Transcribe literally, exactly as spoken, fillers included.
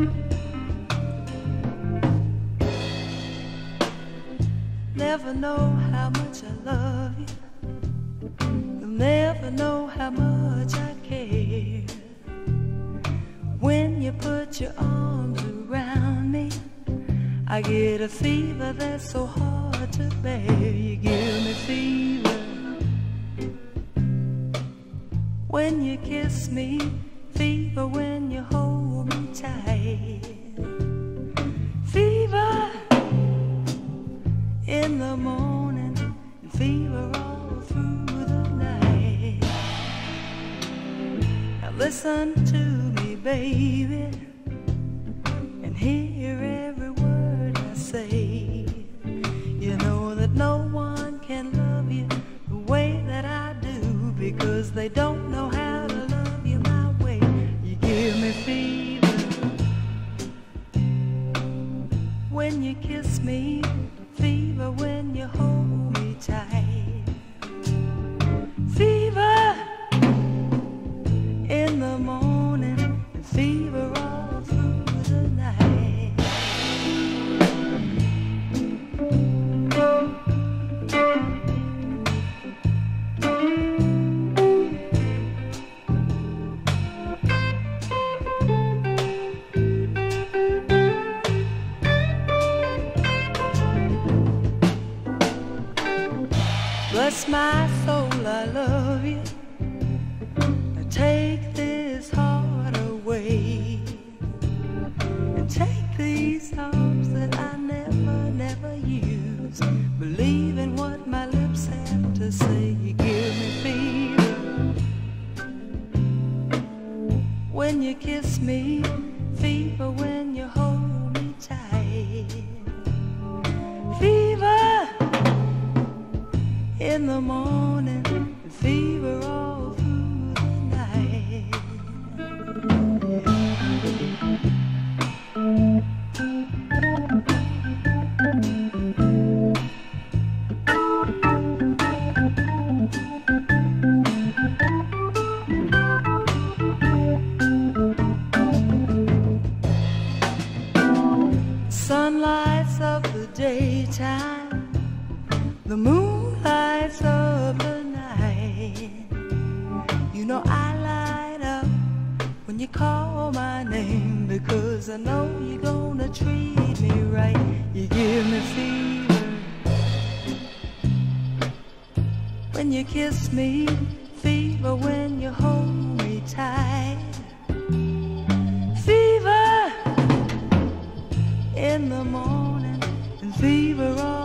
Never know how much I love you. You'll never know how much I care. When you put your arms around me, I get a fever that's so hard to bear. You give me fever when you kiss me, fever when you hold me tight, fever in the morning, and fever all through the night. Now listen to me, baby, and hear every word I say. You know that no one can love you the way that I do, because they don't know how to love you my way. You give me fever when you kiss me, fever when you hold me tight, fever in the morning, and fever all through the night. Bless my soul, I love you. Now take this heart away, and take these arms that I never, never use. Believe in what my lips have to say. You give me fever when you kiss me, fever when you hold me tight, fever in the morning, and fever all through the night. Sun lights up the daytime, the moon lights up the night. You know I light up when you call my name, because I know you're gonna treat me right. You give me fever when you kiss me, fever when you hold me tight, fever in the morning, and fever all